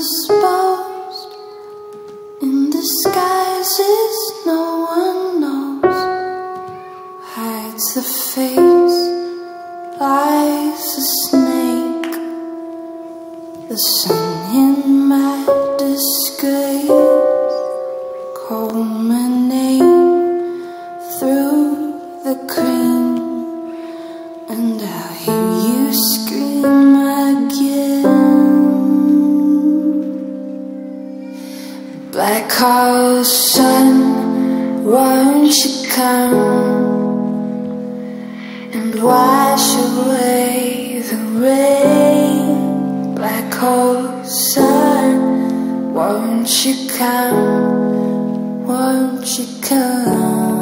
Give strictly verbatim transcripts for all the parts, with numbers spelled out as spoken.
indisposed, in disguises no one knows, hides the face, lies a snake. The sun in my disgrace, call my name through the cream, and I'll hear you scream again. Black hole sun, won't you come and wash away the rain? Black hole sun, won't you come, won't you come?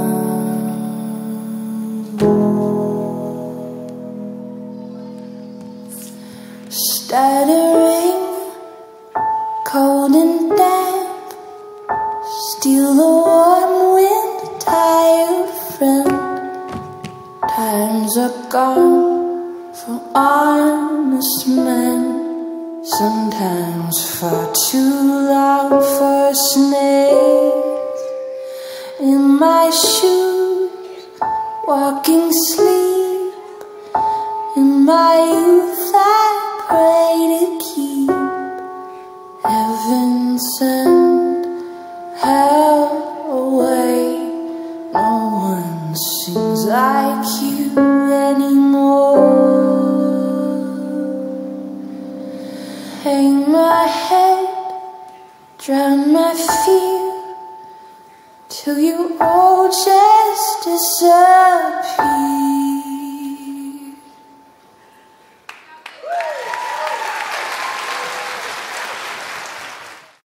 Stuttering, cold and damp, steal the warm wind, tired friend. Times are gone for honest men, sometimes far too long for snakes. In my shoes, walking sleep, in my youth I pray to keep heaven send hell away. No one sings like you anymore. Hang my head, drown my fear, till you all just disappear.